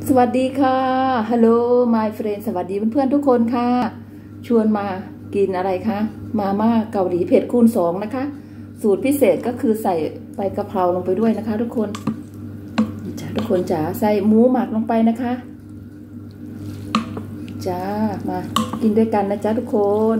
สวัสดีค่ะฮัลโหล my friend สวัสดีเพื่อนๆทุกคนค่ะชวนมากินอะไรคะมาม่าเกาหลีเผ็ดคูณ2นะคะสูตรพิเศษก็คือใส่ใบกะเพราลงไปด้วยนะคะทุกคนจ้าทุกคนจ๋าใส่หมูหมักลงไปนะคะจ้ามากินด้วยกันนะจ๊ะทุกคน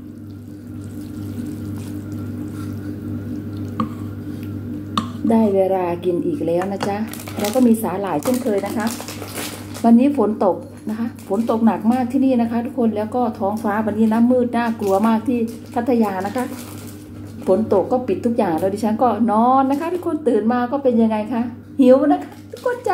ได้เวลากินอีกแล้วนะจ๊ะแล้วก็มีสาหร่ายเช่นเคยนะคะวันนี้ฝนตกนะคะฝนตกหนักมากที่นี่นะคะทุกคนแล้วก็ท้องฟ้าวันนี้น้ำมืดน่ากลัวมากที่พัทยานะคะฝนตกก็ปิดทุกอย่างแล้วดิฉันก็นอนนะคะทุกคนตื่นมาก็เป็นยังไงคะหิวนะคะทุกคนจ้า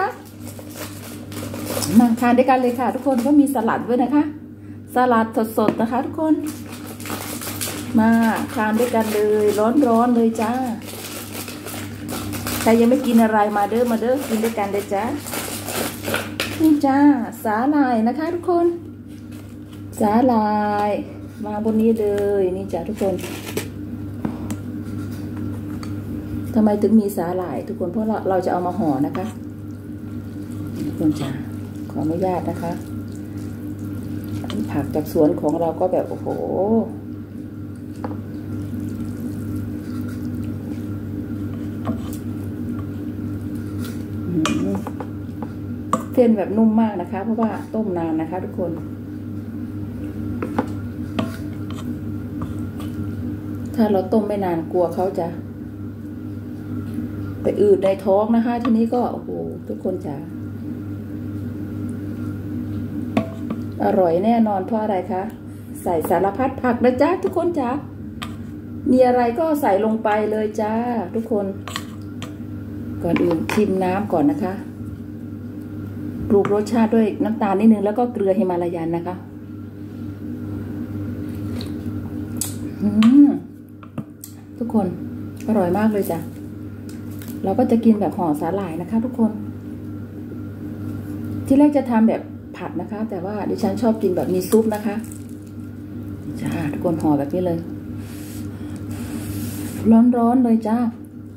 มาทานด้วยกันเลยค่ะทุกคนก็มีสลัดด้วยนะคะสลัดสดๆนะคะทุกคนมาทานด้วยกันเลยร้อนๆเลยจ้าใครยังไม่กินอะไรมาเด้อกินด้วยกันเลยจ้านี่จ้าสาหร่ายนะคะทุกคนสาหร่ายมาบนนี้เลยนี่จ้าทุกคนทำไมถึงมีสาหร่ายทุกคนเพราะเราจะเอามาห่อนะคะทุกคนจ้าขออนุญาตนะคะผักจากสวนของเราก็แบบโอ้โหเส้นแบบนุ่มมากนะคะเพราะว่าต้มนานนะคะทุกคนถ้าเราต้มไม่นานกลัวเขาจะไปอืดในท้องนะคะทีนี้ก็โอ้โหทุกคนจ๋าอร่อยแน่นอนเพราะอะไรคะใส่สารพัดผักนะจ๊ะทุกคนจ๋ามีอะไรก็ใส่ลงไปเลยจ้าทุกคนก่อนอื่นชิมน้ำก่อนนะคะปรุงรสชาติด้วยน้ำตาลนิดนึงแล้วก็เกลือฮิมาลายันนะคะทุกคนอร่อยมากเลยจ้ะเราก็จะกินแบบห่อสาหร่ายนะคะทุกคนที่แรกจะทำแบบผัดนะคะแต่ว่าดิฉันชอบกินแบบมีซุปนะคะจ้าทุกคนห่อแบบนี้เลยร้อนๆเลยจ้า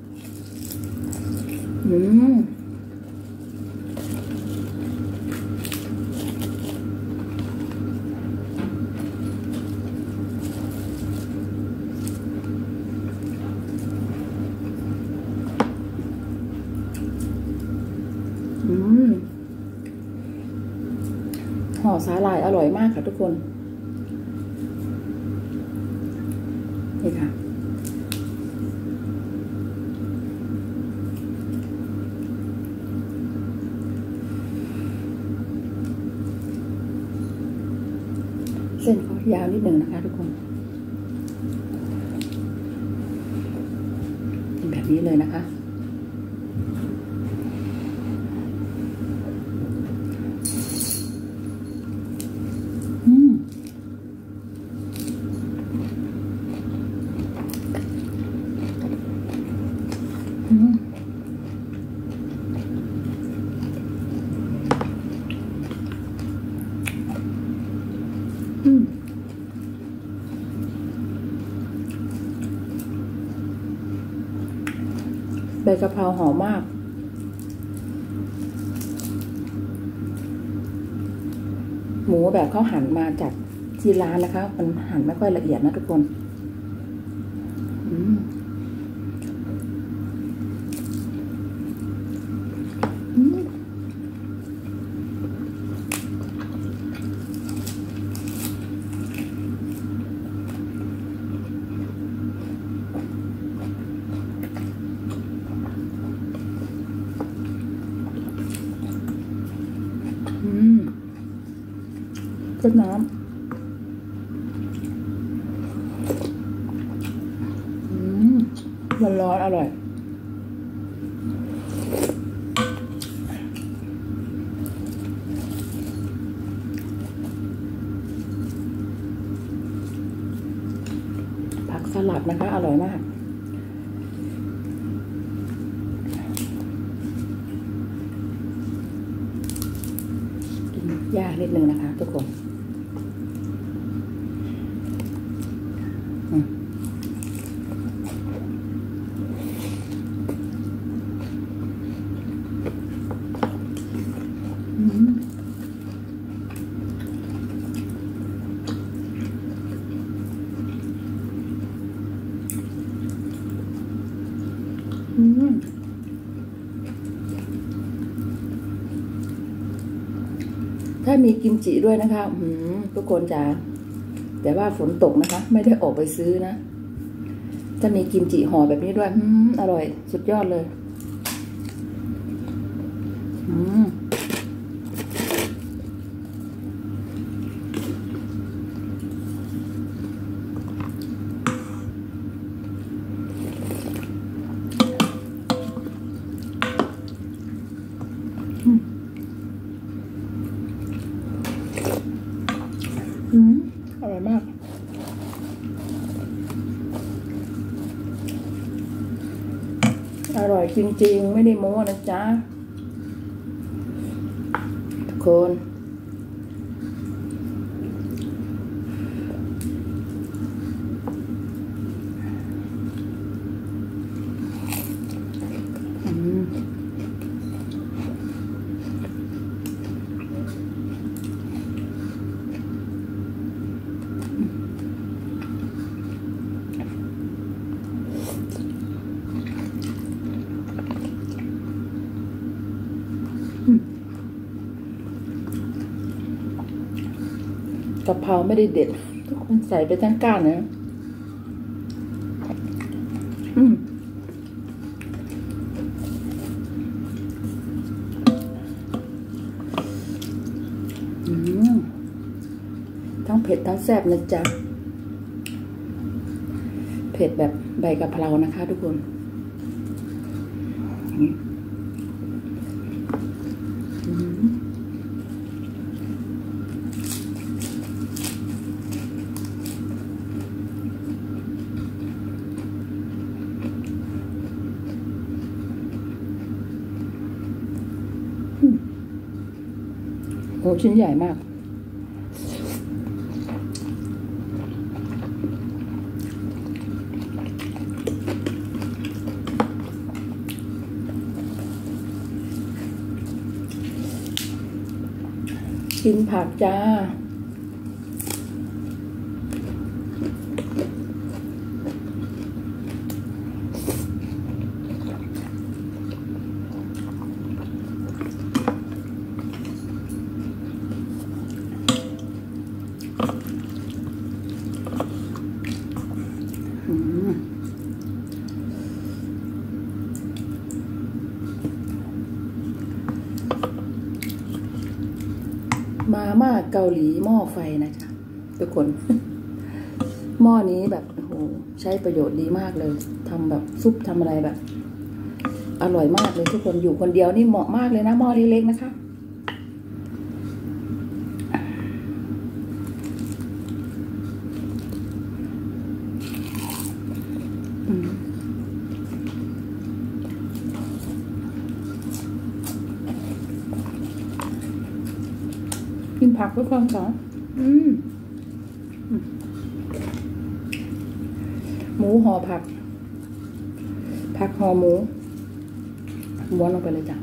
ห่อสาหร่ายอร่อยมากค่ะทุกคนนี่ค่ะเส้นเขายาวนิดหนึ่งนะคะทุกคนแบบนี้เลยนะคะใบกะเพราหอมมากหมูแบบเขาหั่นมาจากที่ร้านนะคะมันหั่นไม่ค่อยละเอียดนะทุกคนเส้นน้ำร้อนอร่อยผักสลัดนะคะอร่อยมากกินยากนิดนึงนะคะทุกคนถ้ามีกิมจิด้วยนะคะทุกคนจ๋าแต่ว่าฝนตกนะคะ ไม่ได้ออกไปซื้อนะถ้ามีกิมจิห่อแบบนี้ด้วยอร่อยสุดยอดเลยอร่อยมากอร่อยจริงๆไม่ได้โม้นะจ๊ะทุกคนกะเพราไม่ได้เด็ดทุกคนใส่ไปทั้งก้านนะทั้งเผ็ดทั้งแซ่บนะจ๊ะเผ็ดแบบใบกะเพรานะคะทุกคนโอ้ชิ้นใหญ่มากกินผักจ้ามาม่าเกาหลีหม้อไฟนะจ๊ะทุกคน หม้อนี้แบบโอ้โหใช้ประโยชน์ดีมากเลยทำแบบซุปทำอะไรแบบอร่อยมากเลยทุกคนอยู่คนเดียวนี่เหมาะมากเลยนะหม้อเล็กๆนะคะกินผักทุกคนค่ะหมูห่อผักห่อหมูม้วนลงไปเลยจ้ะ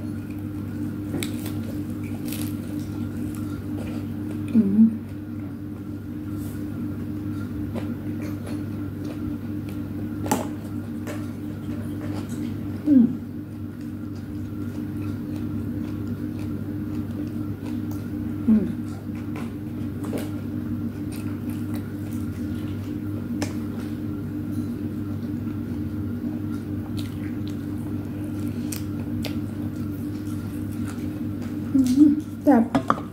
แบบ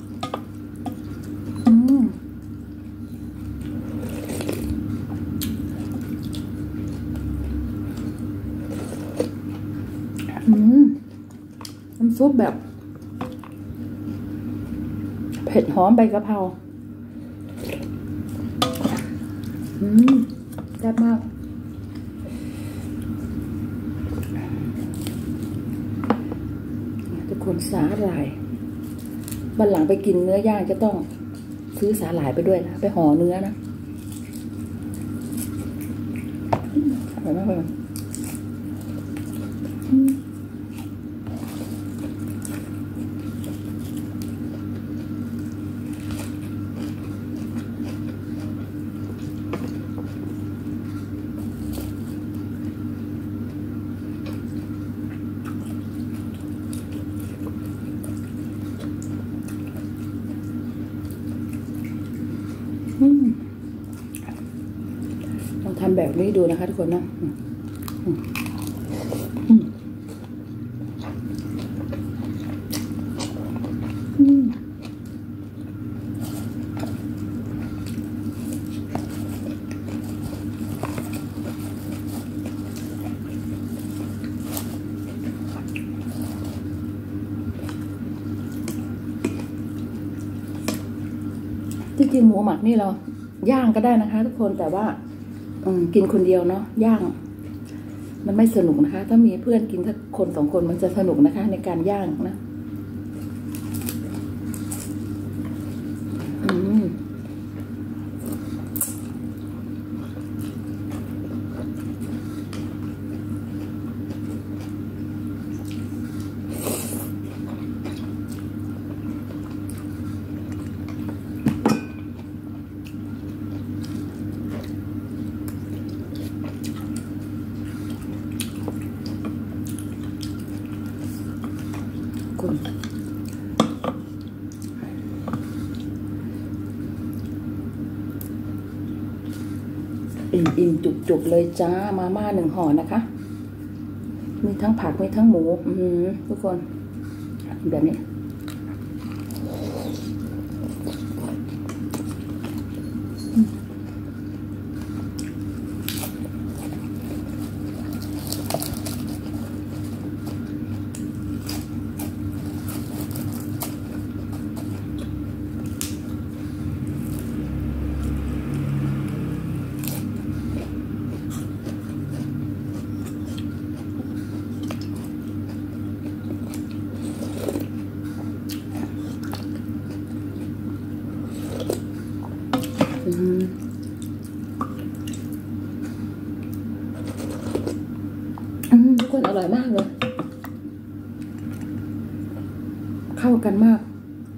น้ำซุปแบบเผ็ดหอมใบกะเพราแซ่บมากทุกคนสาหร่ายวันหลังไปกินเนื้อย่างจะต้องซื้อสาหร่ายไปด้วยนะไปห่อเนื้อนะอร่อยมากเลยำแบบนี้ดูนะคะทุกคนนะที่จริงหมูหมักนี่เราย่างก็ได้นะคะทุกคนแต่ว่ากินคนเดียวเนาะย่างมันไม่สนุกนะคะถ้ามีเพื่อนกินถ้าคน2 คนมันจะสนุกนะคะในการย่างนะคุณอิ่มจุกๆเลยจ้ามาม่า1 ห่อนะคะมีทั้งผักมีทั้งหมูทุกคนแบบนี้ทุกคนอร่อยมากเลยเข้ากันมาก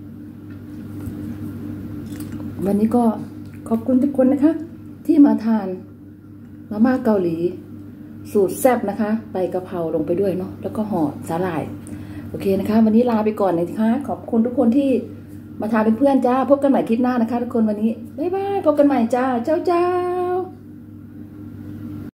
วันนี้ก็ขอบคุณทุกคนนะคะที่มาทานมาม่าเกาหลีสูตรแซ่บนะคะใบกะเพราลงไปด้วยเนาะแล้วก็ห่อสาหร่ายโอเคนะคะวันนี้ลาไปก่อนนะคะขอบคุณทุกคนที่มาทานเป็นเพื่อนจ้าพบกันใหม่คลิปหน้านะคะทุกคนวันนี้บ๊ายบายพบกันใหม่จ้าเจ้า